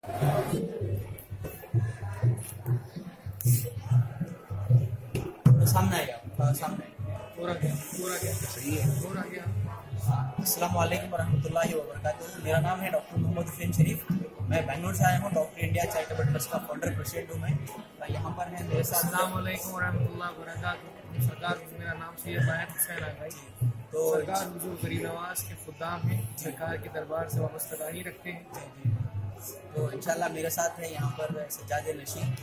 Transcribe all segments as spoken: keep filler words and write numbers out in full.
सामने आ गया, सामने पूरा गया पूरा गया सही है, पूरा गया। अस्सलाम वालेकुम वरहमतुल्लाहि वबरकातुहू। मेरा नाम है डॉक्टर मोहम्मद हुसैन शरीफ। मैं बेंगलोर से आया हूँ। डॉक्टर इंडिया चैरिटेबल ट्रस्ट का फाउंडर प्रेसिडेंट हूँ मैं। यहाँ पर है मेरे साथ अस्सलाम वालेकुम वरहमतुल्लाहि वबरकातुहू। सरकार मेरा नाम सैयद लायेक हुसैन आघाई। तो सरकार हुजूर गरीब नवाज के खुदाम हैं, सरकार के दरबार से वाबस्तगी रखते हैं। तो इंशाल्लाह मेरे साथ है यहाँ पर सज्जादनशीन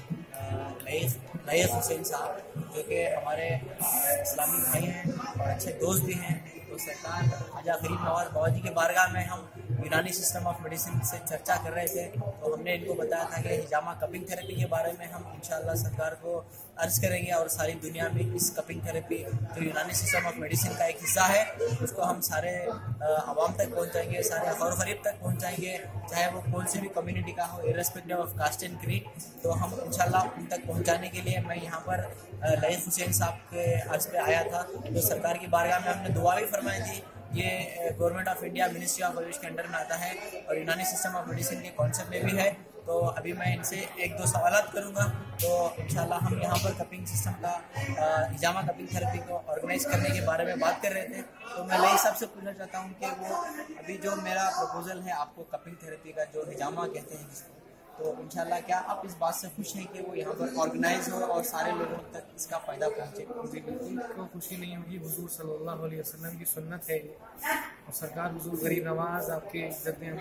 लयेक हुसैन साहब, जो कि हमारे इस्लामी भाई हैं और अच्छे दोस्त भी हैं। तो सरकार आजा गरीब नवाज बाबा जी के बारगाह में हम यूनानी सिस्टम ऑफ मेडिसिन से चर्चा कर रहे थे। तो हमने इनको बताया था कि हिजामा कपिंग थेरेपी के बारे में हम इंशाल्लाह सरकार को अर्ज करेंगे और सारी दुनिया में इस कपिंग थेरेपी जो यूनानी सिस्टम ऑफ मेडिसिन का एक हिस्सा है उसको हम सारे आवाम तक पहुंचाएंगे, सारे और गरीब तक पहुंचाएंगे, चाहे वो कौन सी भी कम्युनिटी का हो, irrespective of caste and creed. तो हम इंशाल्लाह उन तक पहुंचाने के लिए मैं यहाँ पर लयीक हुसैन साहब के अर्ज पे आया था। तो सरकार की बारगाह में हमने दुआ भी फरमाई थी। ये government of India ministry of AYUSH के अंडर में आता है और यूनानी सिस्टम ऑफ मेडिसिन के कॉन्सेप्ट में भी है। तो अभी मैं इनसे एक दो सवालात करूंगा। तो इंशाल्लाह हम यहाँ पर कपिंग सिस्टम का हिजामा कपिंग थेरेपी को ऑर्गेनाइज करने के बारे में बात कर रहे थे। तो मैं लयीक साहब से पूछना चाहता हूँ कि वो अभी जो मेरा प्रपोजल है आपको कपिंग थेरेपी का जो हिजामा कहते हैं जिसको, तो इंशाल्लाह क्या आप इस बात से खुश हैं कि वो यहाँ पर ऑर्गेनाइज हो और सारे लोगों तक इसका फ़ायदा पहुँचे? जी बिल्कुल, क्यों खुशी नहीं होगी। हुजूर सल्लल्लाहु अलैहि वसल्लम की सुन्नत है ये। और सरकार हुजूर गरीब नवाज आपके जद्दे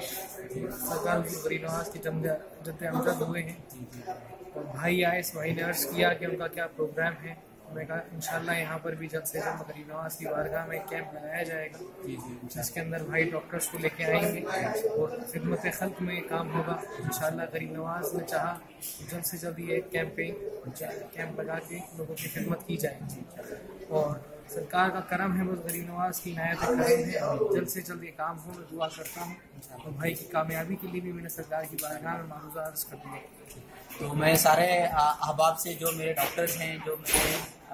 सरकार हुजूर गरीब नवाज के जद्दे जद्दे अमजद हुए हैं। और भाई आए, इस भाई ने अर्ज़ किया कि उनका क्या प्रोग्राम है। मैं कहा इंशाल्लाह यहाँ पर भी जल्द से जल्द गरीब नवाज की बारगाह में कैंप लगाया जाएगा, जिसके अंदर भाई डॉक्टर्स को लेके आएंगे और खिदमत खल्क में काम होगा। इंशाल्लाह गरीब नवाज ने चाहा जल्द से जल्द ये कैंपेन कैंप लगा के लोगों की खिदमत की जाएगी। और सरकार का करम है, बस गरीब नवाज की नायत करम है। जल्द से जल्द ये काम हो, मैं दुआ करता हूँ। और भाई की कामयाबी के लिए भी मैंने सरकार की बारगाह में मारूज़ा अर्ज़ कर दिया। तो मैं सारे अहबाब से, जो मेरे डॉक्टर्स हैं, जो मेरे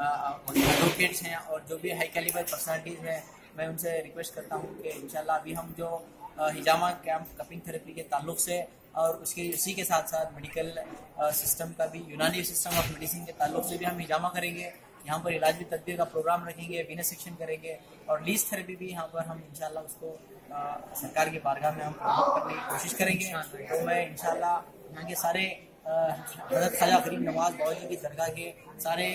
एडवोकेट्स हैं और जो भी हाई कैलिबर पर्सनालिटीज़ हैं, मैं उनसे रिक्वेस्ट करता हूँ कि इंशाल्लाह अभी हम जो हिजामा कैंप कपिंग थेरेपी के ताल्लुक से और उसके उसी के साथ साथ मेडिकल सिस्टम का भी यूनानी सिस्टम ऑफ मेडिसिन के ताल्लुक से भी हम हिजामा करेंगे। यहाँ पर इलाज भी तदबीर का प्रोग्राम रखेंगे, वीनस सेक्शन करेंगे और लीज थेरेपी भी यहाँ पर हम इंशाल्लाह उसको आ, सरकार की बारगाह में हम प्रमोट करने की कोशिश करेंगे। तो मैं इंशाल्लाह यहाँ के सारे हज़रत ख्वाजा गरीब नवाज बाबा जी की दरगाह के सारे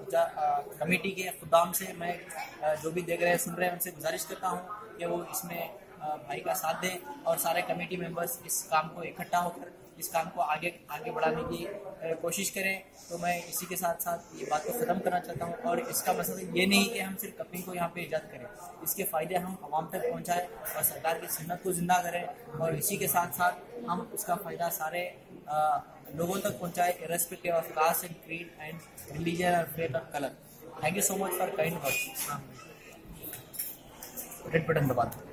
कमेटी के खुदाम से मैं आ, जो भी देख रहे हैं सुन रहे हैं उनसे गुजारिश करता हूँ कि वो इसमें आ, भाई का साथ दें और सारे कमेटी मेंबर्स इस काम को इकट्ठा होकर इस काम को आगे आगे बढ़ाने की कोशिश करें। तो मैं इसी के साथ साथ ये बात को ख़त्म करना चाहता हूँ। और इसका मतलब ये नहीं कि हम सिर्फ कपिंग को यहाँ पे ईजाद करें, इसके फ़ायदे हम आवाम तक पहुँचाएं और सरकार की सुन्नत को ज़िंदा करें और इसी के साथ साथ हम उसका फ़ायदा सारे आ, लोगों तक पहुँचाएं, irrespective of caste and creed and religion और faith of colour. Thank you so much for kind words. Red button दबा दो।